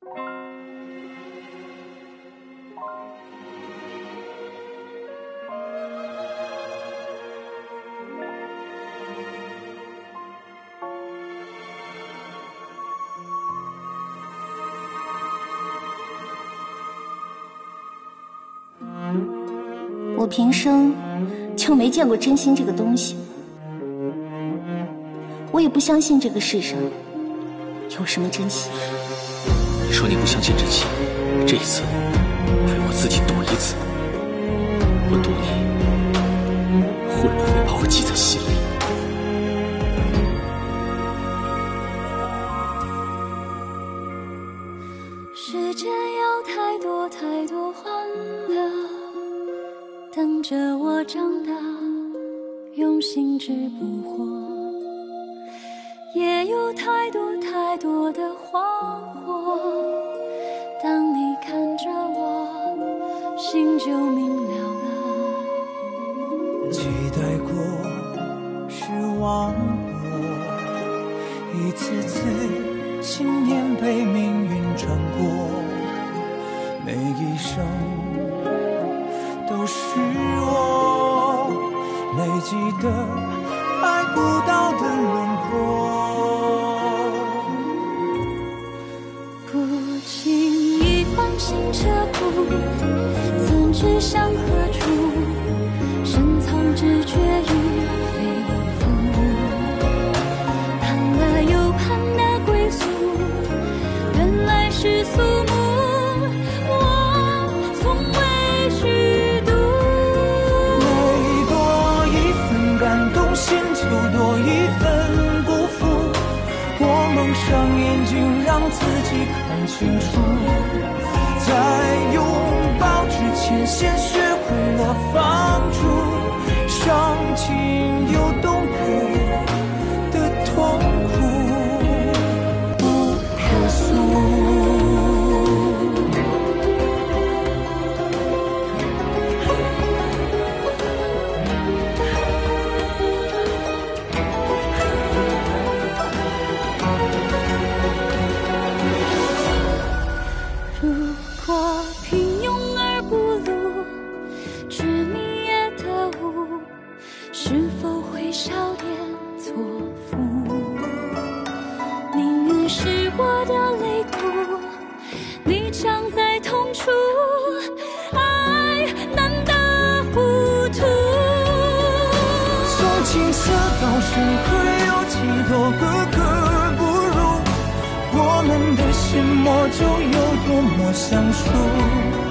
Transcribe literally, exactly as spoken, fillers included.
我平生就没见过真心这个东西，我也不相信这个世上有什么真心。 你说你不相信真心，这一次为我自己赌一次，我赌你会不会把我记在心里。 世间有太多太多欢乐，等着我长大，用心只不惑。也有太多太多的惶惑，当你看着我，心就明了了。 期待过，失望过，一次次信念被命运穿过，每一生都是我累积的爱不到的轮廓。 不经意唤醒这步，怎知向何处？深藏直觉与肺腑，盼了又盼的归宿，原来是肃穆。我从未虚度， 每多一份感动，心就多一份不服。我蒙上眼睛，让自己看清楚，在拥抱之前，先学会了放逐，伤情又懂得的痛苦不可诉。 如果平庸而不露，执迷也得悟，是否会少点错付？命运是我的泪骨，你常在痛处，爱难得糊涂。 从青涩到深刻，有几多个格不入，我们的心魔就有多么相熟。